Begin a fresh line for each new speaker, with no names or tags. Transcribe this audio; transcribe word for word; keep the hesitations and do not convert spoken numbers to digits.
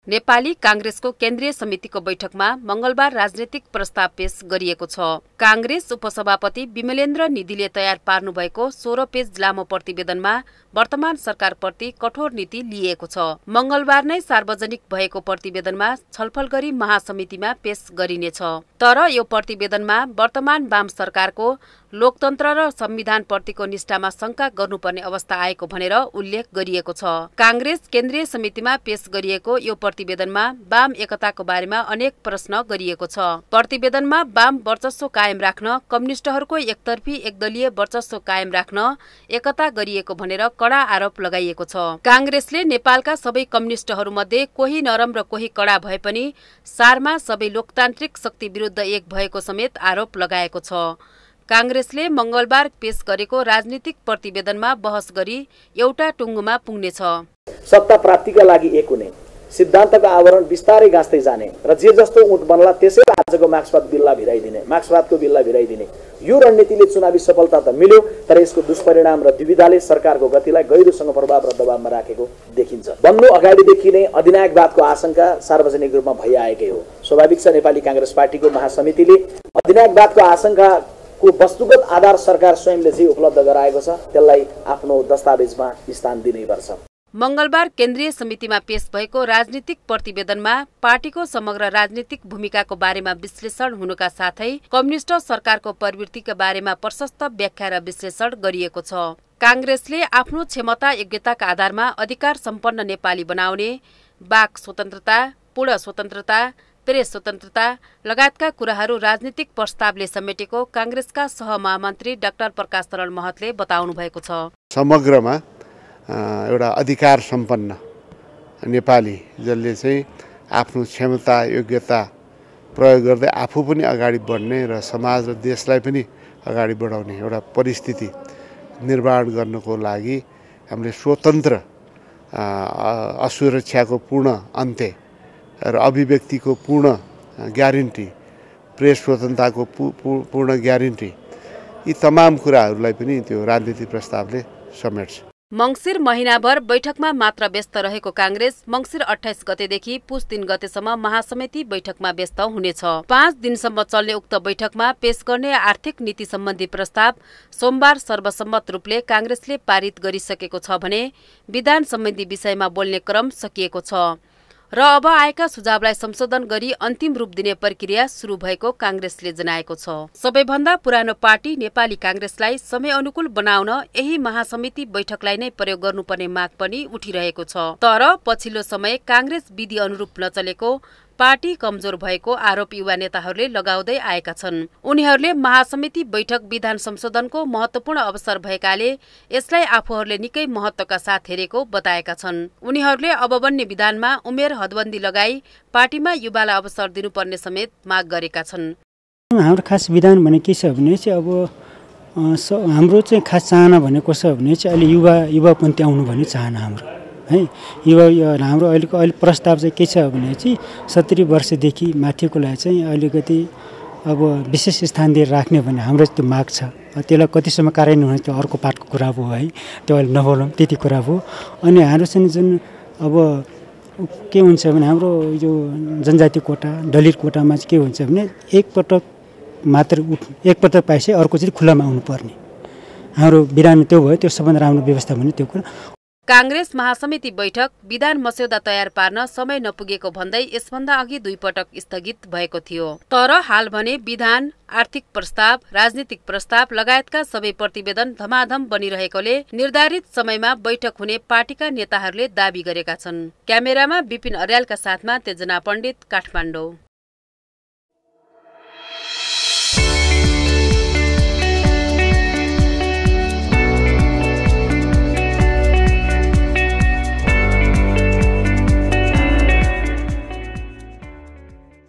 नेपाली कांग्रेसको केन्द्रीय समितिको बैठकमा मंगलबार राजनीतिक प्रस्ताव पेश गरिएको छ। कांग्रेस उपसभापति विमलेन्द्र निधिले तयार पार्नु भएको सोह्र पेज लामो प्रतिवेदनमा वर्तमान सरकारप्रति कठोर नीति लिएको छ। मंगलबार नै सार्वजनिक भएको प्रतिवेदनमा छलफल गरी महासमितिमा पेश गरिनेछ। तर यो प्रतिवेदनमा वर्तमान वाम सरकारको लोकतन्त्र र संविधान प्रतिको निष्ठामा शंका गर्नुपर्ने अवस्था आएको भनेर उल्लेख गरिएको छ। कांग्रेस केन्द्रीय समितिमा पेश गरिएको यो प्रतिवेदनमा वाम एकताको बारेमा अनेक प्रश्न गरिएको छ। प्रतिवेदनमा वाम वर्चस्व कायम राख्न, कम्युनिष्टहरूको एकतर्फी एकदलीय वर्चस्व कायम राख्न एकता गरिएको भनेर कडा आरोप लगाइएको छ। कांग्रेसले नेपालका सबै कम्युनिष्टहरूमध्ये कोही नरम र कोही कडा भए पनि सारमा सबै लोकतान्त्रिक शक्ति विरुद्ध एक भएको समेत आरोप लगाएको छ। कांग्रेसले मंगलबार पेश गरेको राजनीतिक प्रतिवेदनमा बहस गरी एउटा टुङ्गोमा पुग्नेछ।
सत्ता प्राप्तिका लागि एक हुने, सिद्धान्तको आवरण बिस्तारै गाँच्दै जाने र जे जस्तो उँट बन्ला त्यसै आजको मार्क्सवाद बिल्ला भिराइदिने, मार्क्सवादको बिल्ला भिराइदिने, यो रणनीतिले चुनावी सफलता त मिल्यो, तर यसको दुष्परिणाम र दुविधाले सरकारको गतिलाई गहिरोसँग प्रभाव र दबावमा राखेको देखिन्छ। बन्नु अगाडिदेखि नै अधिनायकवादको आशंका सार्वजनिक रूपमा भइआएकै हो। स्वाभाविक छ नेपाली कांग्रेस पार्टीको महासमितिले अधिनायकवादको आशंका को वस्तुगत आधार सरकार स्वयंले जे उपलब्ध गराएको छ त्यसलाई आफ्नो दस्तावेजमा स्थान दिनै पर्छ।
मंगलबार केन्द्रीय समितिमा पेश भएको राजनीतिक प्रतिवेदनमा पार्टीको समग्र राजनीतिक भूमिकाको बारेमा विश्लेषण हुनुका साथै कम्युनिष्ट सरकारको प्रवृत्तिका बारेमा प्रशस्त व्याख्या र विश्लेषण गरिएको छ। कांग्रेसले आफ्नो क्षमता योग्यताका आधारमा अधिकार सम्पन्न नेपाली बनाउने, वाक स्वतन्त्रता, पूर्ण स्वतन्त्रता, प्रेस स्वतन्त्रता लगायतका कुराहरू राजनीतिक प्रस्तावले समेटेको कांग्रेसका सहमहामन्त्री डाक्टर प्रकाश तरल महतले बताउनु भएको छ।
समग्रमा एउटा अधिकार सम्पन्न नेपाली जसले चाहिँ आफ्नो क्षमता योग्यता प्रयोग गर्दै आफू पनि अगाडि बढ्ने र समाज र देशलाई पनि अगाडि बढाउने एउटा परिस्थिति निर्माण गर्नको लागि हामीले स्वतन्त्र असुरक्षाको पूर्ण अन्त्य र अभिव्यक्तिको पूर्ण ग्यारेन्टी, प्रेस स्वतन्त्रताको पूर्ण ग्यारेन्टी, यी तमाम कुराहरूलाई पनि त्यो राजनीतिक प्रस्तावले समेट्छ।
मंसिर महिनाभर बैठकमा मात्र व्यस्त रहेको कांग्रेस मंसिर अठाइस गतेदेखि पुस तीन गतेसम्म महासमिति बैठकमा व्यस्त हुनेछ। पाँच दिनसम्म चल्ने उक्त बैठकमा पेश गर्ने आर्थिक नीति सम्बन्धी प्रस्ताव सोमबार सर्वसम्मत रूपले कांग्रेसले पारित गरिसकेको छ भने विधान सम्बन्धी विषयमा बोल्ने क्रम सकिएको छ र अब आएका सुझावलाई संशोधन गरी अन्तिम रूप दिने प्रक्रिया सुरु भएको कांग्रेसले जनाएको छ। सबैभन्दा पुरानो पार्टी नेपाली कांग्रेसलाई समय अनुकूल बनाउन यही महासमिति बैठकलाई नै प्रयोग गर्नुपर्ने माग पनि उठिरहेको छ। तर पछिल्लो समय कांग्रेस विधि अनुरूप नचलेको, पार्टी कमजोर भएको आरोप युवा नेताहरूले लगाउँदै आएका छन्। उनीहरूले महासमिति बैठक विधान संशोधनको महत्वपूर्ण अवसर भएकाले यसलाई आफूहरूले निकै महत्वका साथ हेरेको बताएका छन्। उनीहरूले अब बन्ने विधानमा उमेर हदबन्दी लगाई पार्टीमा युवालाई अवसर दिनुपर्ने समेत माग गरेका छन्।
हाम्रो खास विधान भने के छ भने चाहिँ अब हाम्रो चाहिँ खास चाहना भनेको छ भने चाहिँ अहिले युवा युवापन्थी आउनु भन्ने चाहना हाम्रो है। युवा हाम्रो अहिलेको अहिले प्रस्ताव चाहिँ के छ भने चाहिँ सत्तरी वर्षदेखि माथिकोलाई चाहिँ अलिकति अब विशेष स्थान दिएर राख्ने भन्ने हाम्रो त्यो माग छ। त्यसलाई कतिसम्म कार्यान्वयन हुने त्यो अर्को पार्टको कुरा हो है, त्यो अहिले नबोलौँ, त्यति कुरा हो। अनि हाम्रो चाहिँ जुन अब के हुन्छ भने हाम्रो यो जनजाति कोटा, दलित कोटामा चाहिँ के हुन्छ भने एकपटक मात्र उठ एकपटक पाएपछि अर्को चाहिँ खुल्लामा आउनुपर्ने हाम्रो विधान त्यो भयो। त्यो सबभन्दा राम्रो व्यवस्था भने त्यो कुरा।
कांग्रेस महासमिति बैठक विधान मस्यौदा तयार पार्न समय नपुगेको भन्दै यसभन्दा अघि दुई पटक स्थगित भएको थियो। तर हाल भने विधान, आर्थिक प्रस्ताव, राजनीतिक प्रस्ताव लगायतका सबै प्रतिवेदन धमाधम बनिरहेकोले निर्धारित समयमा बैठक हुने पार्टीका नेताहरूले दावी गरेका छन्। क्यामेरामा विपिन अर्यालका साथमा तेजना पण्डित, काठमाडौँ।